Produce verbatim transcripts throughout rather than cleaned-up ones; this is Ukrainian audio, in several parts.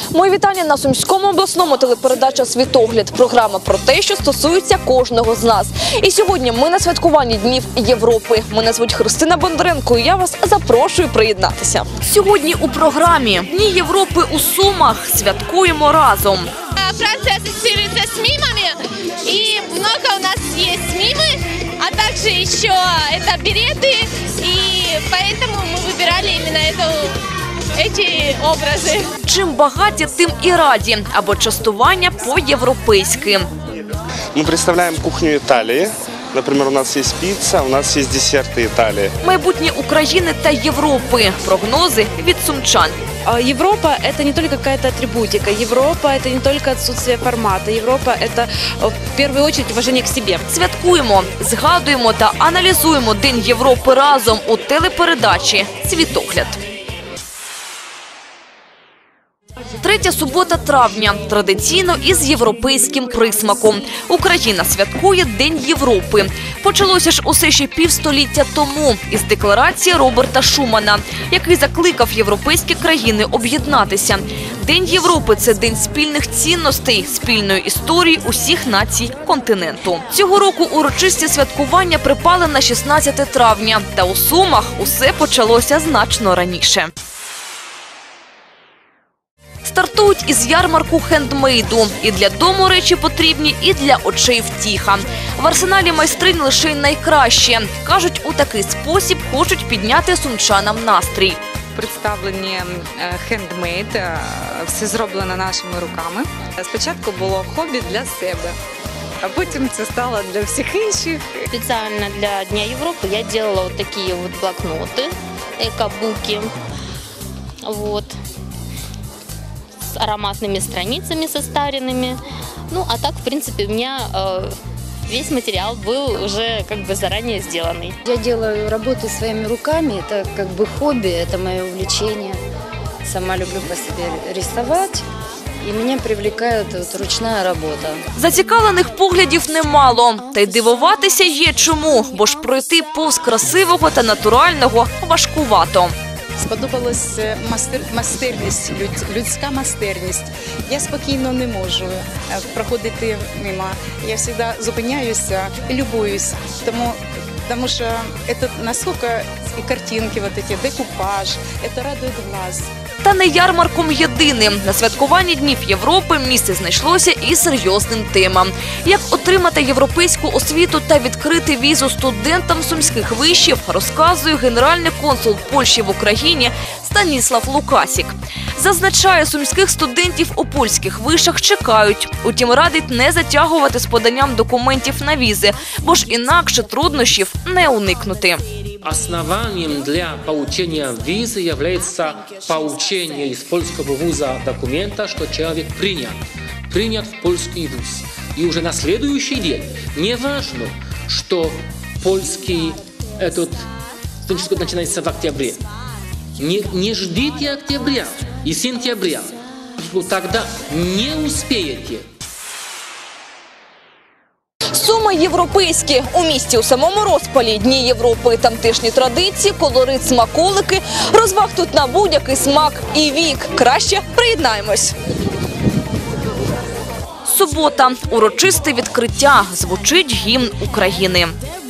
Мої вітання на Сумському обласному телепередача «Світогляд». Програма про те, що стосується кожного з нас. І сьогодні ми на святкуванні Днів Європи. Мене звуть Христина Бондаренко і я вас запрошую приєднатися. Сьогодні у програмі Дні Європи у Сумах святкуємо разом. Франция ассоциируется с мимами, и много у нас есть мимы, а также еще это береты, и поэтому мы выбирали именно эту, эти образы. Чим багаті, тим і раді, або частування по-європейськи. Мы представляем кухню Италии. Например, у нас есть пицца, у нас есть десерты Италии. Майбутнє України та Європи. Прогнози від сумчан. Европа – это не только какая-то атрибутика. Европа – это не только отсутствие формата. Европа – это в первую очередь уважение к себе. Святкуємо, згадуємо та аналізуємо День Європи разом у телепередачі «Світогляд». Третя субота травня. Традиційно із європейським присмаком. Україна святкує День Європи. Почалося ж усе ще півстоліття тому із декларації Роберта Шумана, який закликав європейські країни об'єднатися. День Європи – це день спільних цінностей, спільної історії усіх націй континенту. Цього року урочисті святкування припали на шістнадцяте травня. Та у Сумах усе почалося значно раніше. Стартують із ярмарку хендмейду. І для дому речі потрібні, і для очей втіха. В арсеналі майстринь лише й найкраще. Кажуть, у такий спосіб хочуть підняти сумчанам настрій. Представлені хендмейд, все зроблено нашими руками. Спочатку було хобі для себе, а потім це стало для всіх інших. Специально для Дня Европы я делала вот такие вот блокноты, эко-буки, вот, с ароматными страницами состаренными. Ну, а так, в принципе, у меня э, весь материал был уже как бы заранее сделанный. Я делаю работы своими руками, это как бы хобби, это мое увлечение. Сама люблю по себе рисовать. І мене привлекає от ручна робота. Зацікавлених поглядів немало. Та й дивуватися є чому, бо ж пройти повз красивого та натурального важкувато. Сподобалась мастер, майстерність, люд, людська майстерність. Я спокійно не можу проходити мимо. Я завжди зупиняюся і любуюсь, тому, тому що це наскільки і картинки, вот эти, декупаж, це радує глаз. Та не ярмарком єдиним. На святкуванні Днів Європи місце знайшлося і серйозним темам. Як отримати європейську освіту та відкрити візу студентам сумських вишів, розказує генеральний консул Польщі в Україні Станіслав Лукасік. Зазначає, сумських студентів у польських вишах чекають. Утім, радить не затягувати з поданням документів на візи, бо ж інакше труднощів не уникнути. Основанием для получения визы является получение из польского вуза документа, что человек принят, принят в польский вуз. И уже на следующий день, не важно, что польский этот студенческий год начинается в октябре. Не, не ждите октября и сентября, тогда не успеете. Суми європейські. У місті у самому розпалі Дні Європи. Тамтешні традиції, колорит, смаколики. Розваг тут на будь-який смак і вік. Краще приєднаємось. Субота. Урочисте відкриття. Звучить гімн України.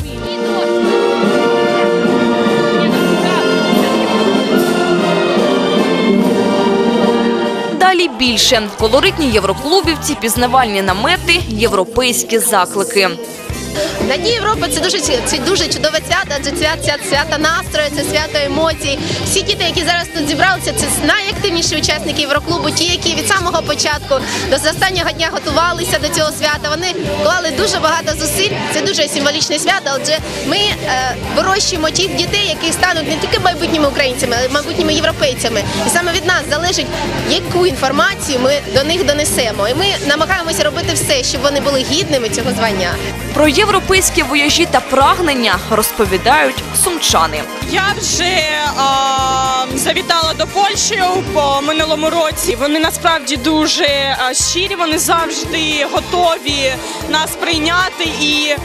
Далі більше. Колоритні євроклубівці, пізнавальні намети, європейські заклики. На Дні Європи це дуже, це дуже чудове свято, адже це свято, свято настрою, це свято емоцій. Всі діти, які зараз тут зібралися, це найактивніші учасники Євроклубу, ті, які від самого початку до останнього дня готувалися до цього свята. Вони вклали дуже багато зусиль, це дуже символічне свято, адже ми е, вирощуємо тих дітей, які стануть не тільки майбутніми українцями, але й майбутніми європейцями. І саме від нас залежить, яку інформацію ми до них донесемо. І ми намагаємося робити все, щоб вони були гідними цього звання. Про європейські вояжі та прагнення розповідають сумчани. Я вже а, завітала до Польщі по минулому році. Вони насправді дуже щирі, вони завжди готові нас прийняти і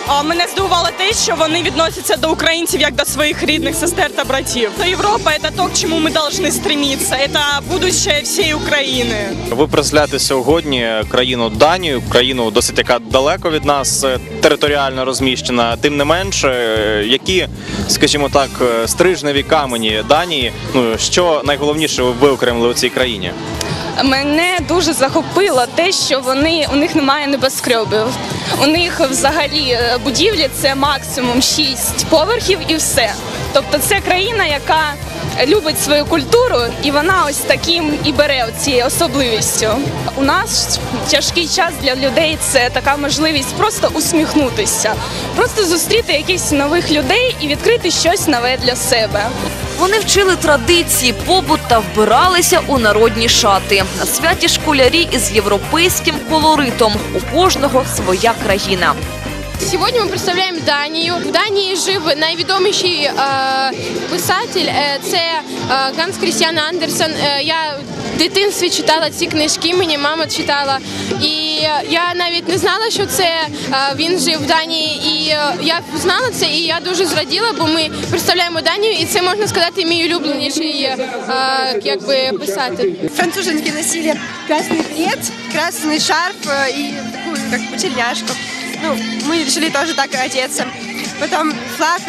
А, Мене здивувало те, що вони відносяться до українців як до своїх рідних сестер та братів. Європа – це те, к чому ми повинні стремитися. Це будущее всієї України. Ви представляєте сьогодні країну Данію, країну досить яка далеко від нас, територіально розміщена. Тим не менше, які, скажімо так, стрижневі камені Данії, ну, що найголовніше ви виокремили у цій країні? Мене дуже захопило те, що вони, у них немає небоскребів. У них взагалі будівлі – це максимум шість поверхів і все. Тобто це країна, яка любить свою культуру, і вона ось таким і бере цією особливістю. У нас тяжкий час для людей – це така можливість просто усміхнутися, просто зустріти якихось нових людей і відкрити щось нове для себе. Вони вчили традиції, побут та вбиралися у народні шати. На святі школярі із європейським колоритом. У кожного своя країна. Сьогодні ми представляємо Данію. В Данії жив найвідоміший е, писатель. Е, це е, Ганс Крістіан Андерсен. Е, я в дитинстві читала ці книжки, мені мама читала. І я навіть не знала, що це е, він жив в Данії. І е, я знала це, і я дуже зраділа, бо ми представляємо Данію. І це, можна сказати, мій улюбленіший е, якби, писатель. Француженки носили красный плед, красный шарф и такую как бы тельняшку. Ну, мы решили тоже так одеться. Потом флаг,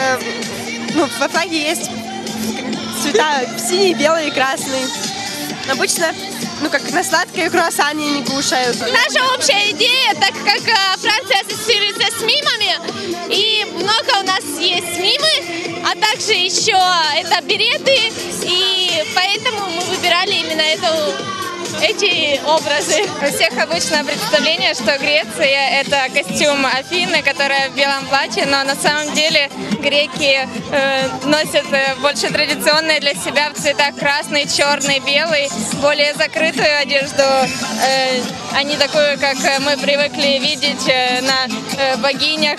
ну, во флаге есть цвета синий, белый и красный. Обычно, ну, как на сладкое круассаны не кушают. Наша общая идея, так как Франция ассоциируется с мимами, и много у нас есть мимы, а также еще это береты, и поэтому мы выбирали именно эту эти образы. У всех обычное представление, что Греция – это костюм Афины, которая в белом платье, но на самом деле греки э, носят больше традиционные для себя в цветах красный, черный, белый, более закрытую одежду, э, а не такую, как мы привыкли видеть э, на э, богинях.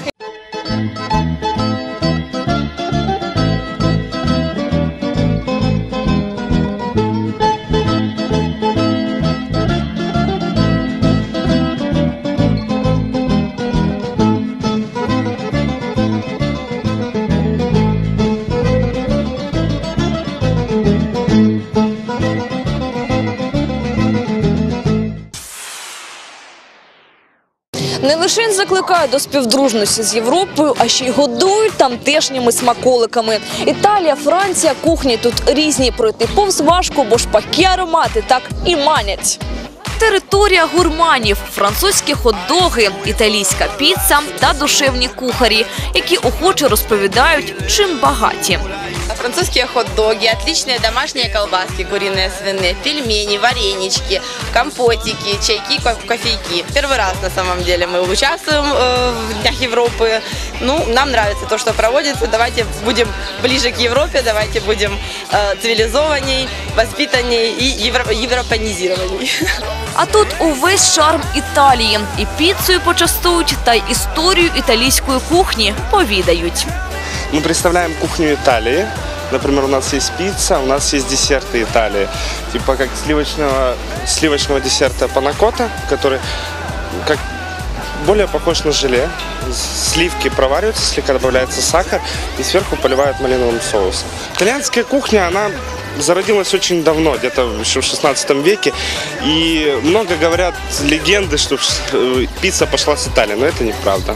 Не лише закликають до співдружності з Європою, а ще й годують тамтешніми смаколиками. Італія, Франція, кухні тут різні. Пройти повз важко, бо шпаки аромати так і манять. Територія гурманів, французькі хот-доги, італійська піца та душевні кухарі, які охоче розповідають, чим багаті. Французские хот-доги, отличные домашние колбаски, куриные, свиные, пельмени, варенички, компотики, чайки, кофейки. Первый раз на самом деле мы участвуем э, в Днях Европы. Ну, нам нравится то, что проводится. Давайте будем ближе к Европе, давайте будем э, цивилизованней, воспитанней и евро европанизированней. А тут увесь шарм Італії. І піцею почастують, та й історію італійської кухні повідають. Мы представляем кухню Италии. Например, у нас есть пицца, у нас есть десерты Италии. Типа как сливочного, сливочного десерта панакота, который как более похож на желе. Сливки провариваются, слегка добавляется сахар и сверху поливают малиновым соусом. Итальянская кухня, она зародилась очень давно, где-то еще в шестнадцатом веке. И много говорят легенды, что пицца пошла с Италии, но это неправда.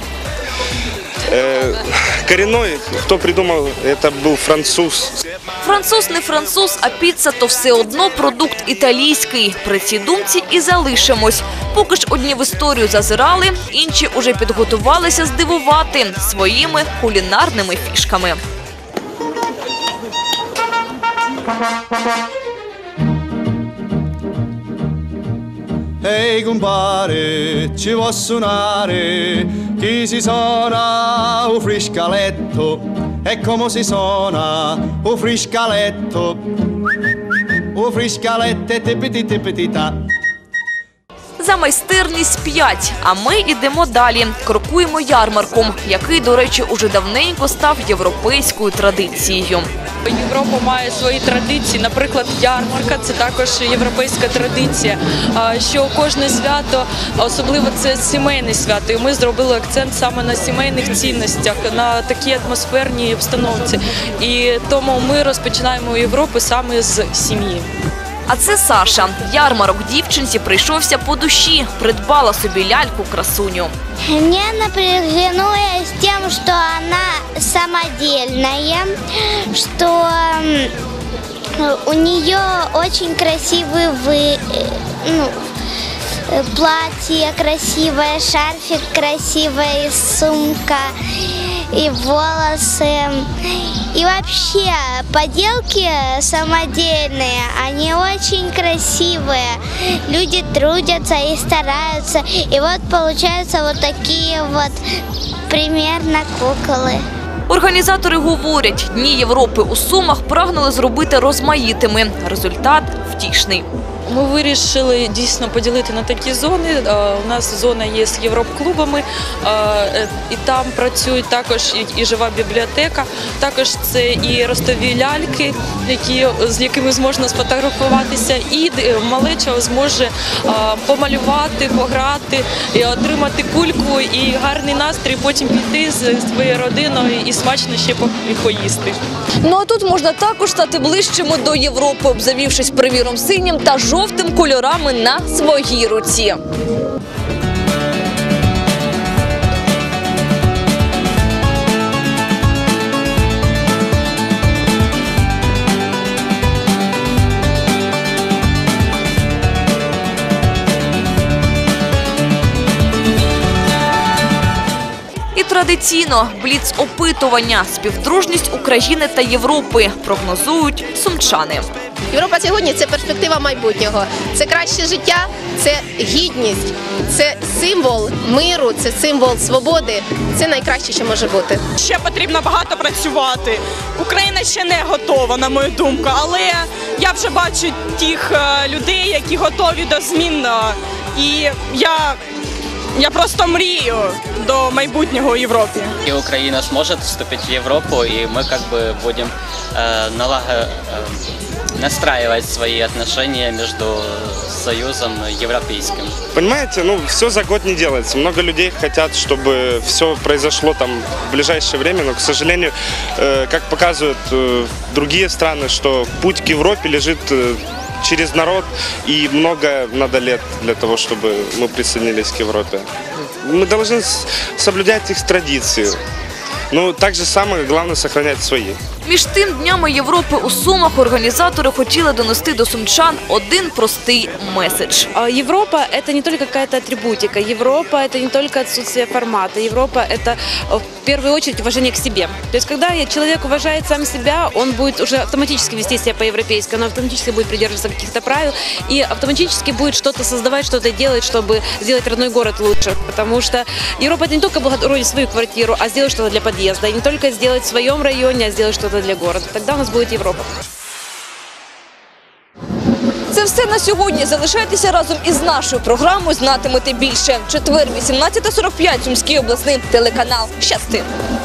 Коренной, хто придумав, це був француз. Француз не француз, а піца – то все одно продукт італійський. При цій думці і залишимось. Поки ж одні в історію зазирали, інші уже підготувалися здивувати своїми кулінарними фішками. Ehi compare, ci posso suonare, chi si suona un friscaletto, e come si suona un friscaletto, un friscaletto e tipiti tipiti ta. За майстерність п'ять, а ми йдемо далі. Крокуємо ярмарком, який, до речі, уже давненько став європейською традицією. Європа має свої традиції, наприклад, ярмарка – це також європейська традиція, що кожне свято, особливо це сімейне свято, і ми зробили акцент саме на сімейних цінностях, на такій атмосферній обстановці. І тому ми розпочинаємо у Європи саме з сім'ї. А це Саша. Ярмарок дівчинці прийшовся по душі. Придбала собі ляльку-красуню. Мне напряглось тем, что она самодельная, что у нее очень красивый вы, ну, платье, красивое, шарфик красивая, сумка и волосы. И вообще поделки самодельные, они очень красивые. Люди трудятся и стараются. И вот получаются вот такие вот примерно куклы. Організатори говорять, Дні Європи у Сумах прагнули зробити розмаїтими. Результат втішний. Ми вирішили дійсно поділити на такі зони. У нас зона є з європ-клубами, і там працюють також і жива бібліотека, також це і ростові ляльки, які, з якими зможна сфотографуватися, і малеча зможе помалювати, пограти, і отримати кульку і гарний настрій, потім піти з своєю родиною і смачно ще поїсти. Ну а тут можна також стати ближчими до Європи, обзавівшись приміром синім та жовтим кольорами на своїй руці. І традиційно бліц-опитування, співдружність України та Європи прогнозують сумчани. Європа сьогодні – це перспектива майбутнього, це краще життя, це гідність, це символ миру, це символ свободи, це найкраще, що може бути. Ще потрібно багато працювати. Україна ще не готова, на мою думку, але я вже бачу тих людей, які готові до змін, і я, я просто мрію до майбутнього в Європі. И Украина сможет вступить в Европу, и мы как бы будем э, налага, э, настраивать свои отношения между Союзом европейским. Понимаете, ну все за год не делается. Много людей хотят, чтобы все произошло там в ближайшее время, но, к сожалению, э, как показывают э, другие страны, что путь к Европе лежит э, через народ, и много надо лет для того, чтобы мы присоединились к Европе. Мы должны соблюдать их традиции. Ну, так же самое, главное, сохранять свои. Між тим, Днями Європи у Сумах організатори хотіли донести до сумчан один простий меседж. Европа – это не только какая-то атрибутика. Европа – это не только отсутствие формата. Европа – это в первую очередь уважение к себе. То есть, когда человек уважает сам себя, он будет уже автоматически вести себя по-европейски, он автоматически будет придерживаться каких-то правил и автоматически будет что-то создавать, что-то делать, чтобы сделать родной город лучше. Потому что Европа – это не только облагородить свою квартиру, а сделать что-то для подъезда. И не только сделать в своем районе, а сделать что-то для города. Тогда у нас будет Європа. Це все на сьогодні. Залишайтеся разом із нашою програмою «Знатимете більше». Четвер, вісімнадцята сорок п'ять, Сумський обласний телеканал. Щасти!